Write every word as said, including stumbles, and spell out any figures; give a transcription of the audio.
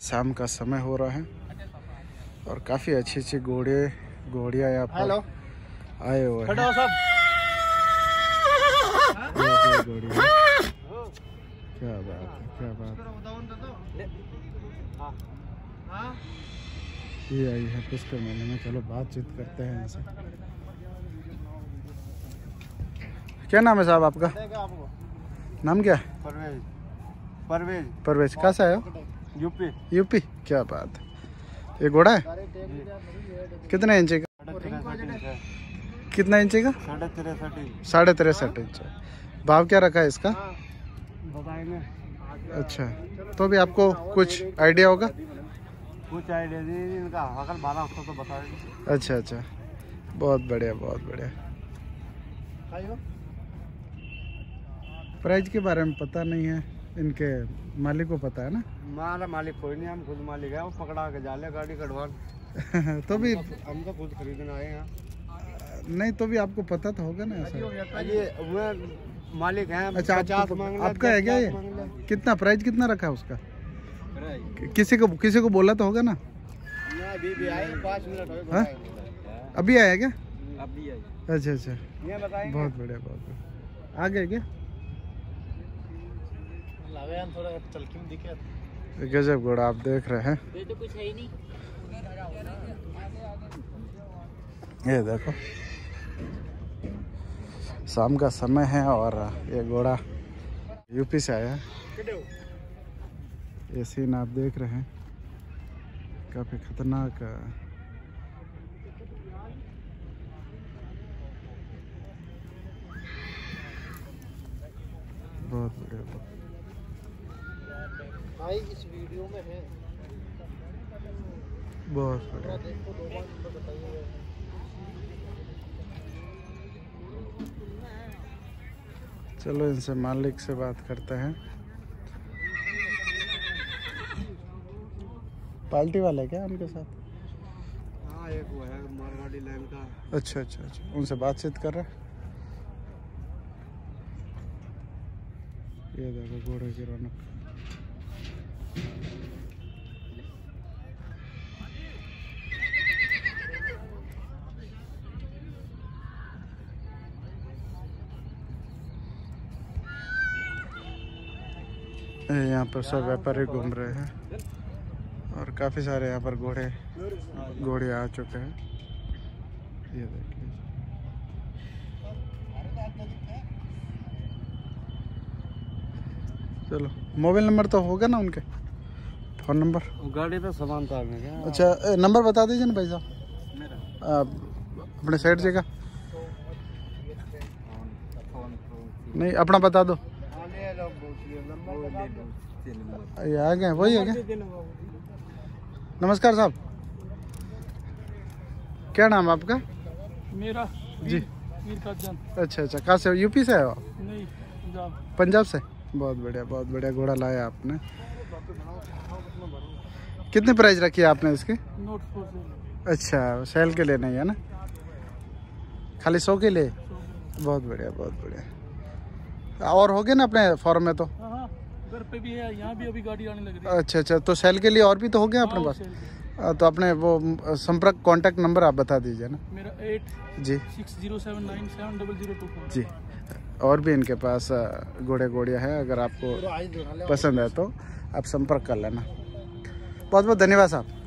शाम का समय हो रहा है और काफ़ी अच्छी अच्छी घोड़े घोड़ियाँ यहाँ पर आए हुए हैं। क्या बात है, क्या बात है। ये आई है पुष्कर मेले में। चलो बातचीत करते हैं इनसे। क्या नाम है साहब आपका? नाम क्या है? परवेज। परवेज परवेज। कहाँ से आए हो? यूपी। यूपी। क्या बात है। ये घोड़ा है कितने इंची का? कितना इंची का? साढ़े तिरसठ। साढ़े तिरसठ इंच। भाव क्या रखा है इसका? बताएंगे। अच्छा, तो भी आपको कुछ आइडिया होगा? कुछ आइडिया नहीं, इनका अगर बारह उसको तो बताएंगे। अच्छा अच्छा, बहुत बढ़िया बहुत बढ़िया। प्राइस के बारे में पता नहीं है, इनके मालिक को पता है ना? हमारा मालिक कोई नहीं, हम खुद मालिक है। वो पकड़ा के जाले गाड़ी कटवा तो भी हम तो खुद खरीदने आए हैं। नहीं तो भी आपको पता तो होगा ना ऐसा? ये वो मालिक हैं। अच्छा, आपको, आपका है क्या ये? कितना प्राइस कितना रखा है उसका? किसी को किसी को बोला तो होगा ना? अभी भी आए, पाँच मिनट हो गए। हाँ? अभी आया क्या? अभी आए। अच्छा अच्छा, ये बताएंगे। बहुत बढ़िया बहुत बढ़िया। आ गए क्या? थोड़ा चलकी में दिखे। गजब घोड़ा आप देख रहे हैं। ये तो कुछ है ही नहीं। ये देखो, शाम का समय है और ये घोड़ा यूपी से आया है। ये सीन आप देख रहे हैं, काफी खतरनाक। बहुत बढ़िया भाई इस वीडियो में है। बहुत बढ़िया। चलो इनसे मालिक से बात करते हैं। पार्टी वाले क्या उनके साथ? हाँ, एक वो है मारवाड़ी लाइन का। अच्छा अच्छा अच्छा, उनसे बातचीत कर रहे हैं। ये देखो घोड़े की रौनक। यहाँ पर सब व्यापारी घूम रहे हैं और काफ़ी सारे यहाँ पर घोड़े घोड़े आ चुके हैं। ये देख लीजिए। चलो, मोबाइल नंबर तो होगा ना उनके? Phone number? गाड़ी तो सामान था क्या? अच्छा, नंबर बता दीजिए ना भाई साहब। मेरा अपने साइड से का नहीं, अपना बता दो। ये आ गए, वही है क्या? नमस्कार साहब, क्या नाम है आपका? मेरा जी वीर काजन। अच्छा अच्छा, कहाँ से? यूपी से है आप? नहीं, पंजाब। पंजाब से। बहुत बढ़िया बहुत बढ़िया घोड़ा लाया आपने। कितनी प्राइस रखी है आपने इसकी? नोट फोर से। अच्छा, सेल के लिए नहीं है ना, खाली सौ के लिए? बहुत बढ़िया बहुत बढ़िया। और हो गए ना अपने फॉर्म में तो? हाँ हाँ, घर पे भी है, यहाँ भी अभी गाड़ी आने लग रही है। अच्छा अच्छा, तो सेल के लिए और भी तो हो गया अपने पास? तो अपने वो संपर्क कांटेक्ट नंबर आप बता दीजिए ना। मेरा eight G six zero seven nine seven double zero two four. जी। और भी इनके पास घोड़े घोड़ियाँ हैं, अगर आपको पसंद है तो आप संपर्क कर लेना। बहुत बहुत धन्यवाद साहब।